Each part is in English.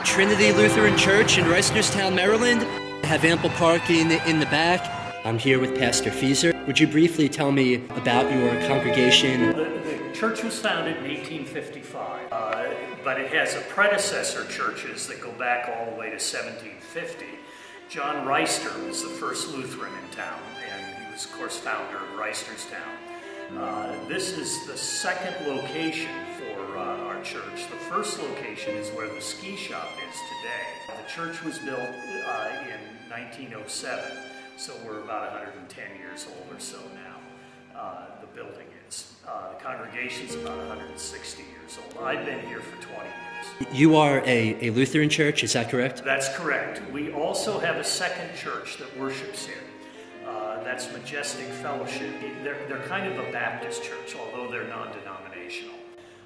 Trinity Lutheran Church in Reisterstown, Maryland. I have ample parking in the back. I'm here with Pastor Feaser. Would you briefly tell me about your congregation? The church was founded in 1855, but it has a predecessor churches that go back all the way to 1750. John Reister was the first Lutheran in town, and he was, of course, founder of Reisterstown. This is the second location for our church. The first location is where the ski shop is today. The church was built in 1907, so we're about 110 years old or so now. The building is. The congregation's about 160 years old. I've been here for 20 years. You are a Lutheran church, is that correct? That's correct. We also have a second church that worships here. That's Majestic Fellowship. They're kind of a Baptist church, although they're non-denominational.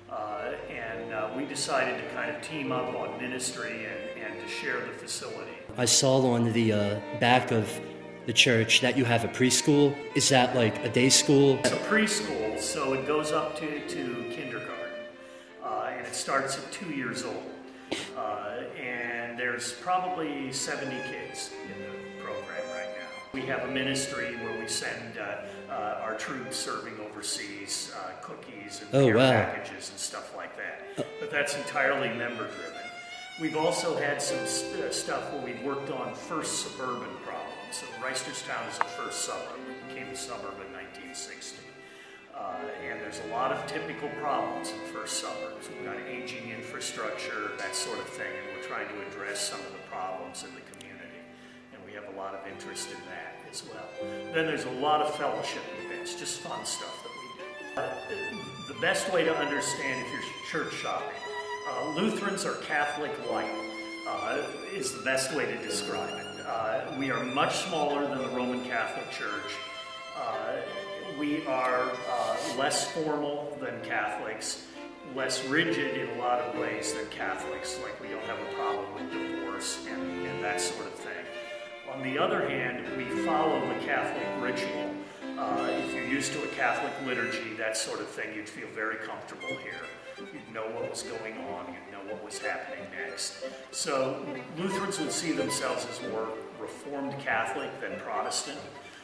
And we decided to kind of team up on ministry and to share the facility. I saw on the back of the church that you have a preschool. Is that like a day school? It's a preschool, so it goes up to kindergarten. And it starts at 2 years old. And there's probably 70 kids in the program right now. We have a ministry where we send our troops serving overseas cookies and care packages and stuff like that. But that's entirely member-driven. We've also had some stuff where we've worked on first suburban problems. So Reisterstown is the first suburb. It became a suburb in 1960. And there's a lot of typical problems in first suburbs. We've got aging infrastructure, that sort of thing, and we're trying to address some of the problems in the community. And we have a lot of interest in that as well. Then there's a lot of fellowship events, just fun stuff that we do. The best way to understand if you're church shopping, Lutherans are Catholic-like, is the best way to describe it. We are much smaller than the Roman Catholic Church. We are less formal than Catholics, less rigid in a lot of ways than Catholics, like we don't have a problem with divorce and that sort of thing. On the other hand, we follow the Catholic ritual. If you're used to a Catholic liturgy, that sort of thing, you'd feel very comfortable here. You'd know what was going on, you'd know what was happening next. So Lutherans would see themselves as more Reformed Catholic than Protestant.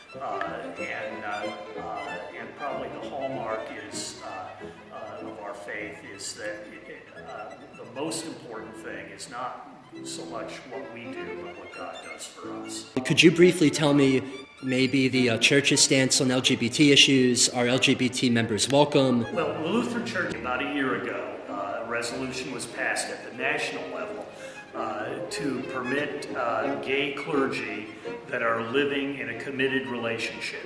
And probably the hallmark is of our faith is that the most important thing is not so much what we do, but what God does for us. Could you briefly tell me maybe the church's stance on LGBT issues? Are LGBT members welcome? Well, the Lutheran Church, about a year ago, a resolution was passed at the national level to permit gay clergy that are living in a committed relationship.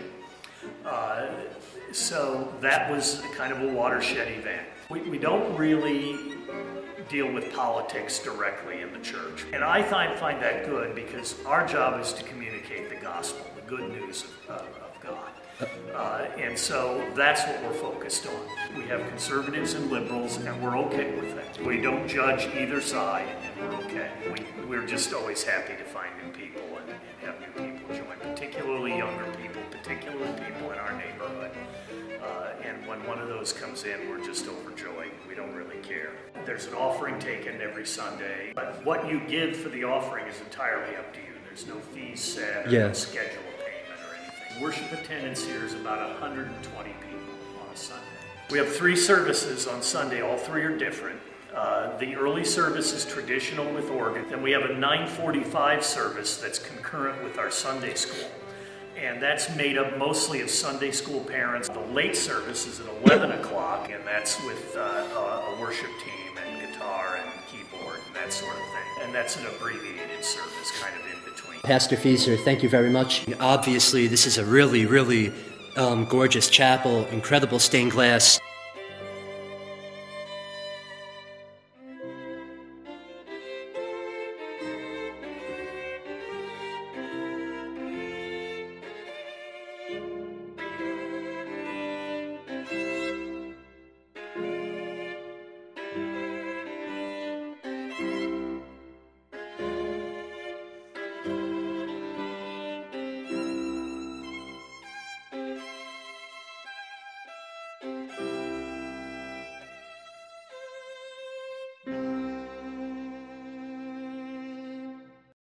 So that was kind of a watershed event. We don't really deal with politics directly in the church. And I find that good because our job is to communicate the gospel, the good news of God. And so that's what we're focused on. We have conservatives and liberals, and we're okay with that. We don't judge either side, and we're okay. We're just always happy to find new people and have new people join, particularly younger people, particularly people in our neighborhood. And when one of those comes in, we're just overjoyed. We don't really care. There's an offering taken every Sunday, but what you give for the offering is entirely up to you. There's no fees set or no schedule of payment or anything. Worship attendance here is about 120 people on a Sunday. We have 3 services on Sunday. All 3 are different. The early service is traditional with organ. Then we have a 9:45 service that's concurrent with our Sunday school. And that's made up mostly of Sunday school parents. The late service is at 11 o'clock, and that's with a worship team and guitar and keyboard and that sort of thing. And that's an abbreviated service, kind of in between. Pastor Feaser, thank you very much. Obviously, this is a really, really gorgeous chapel, incredible stained glass.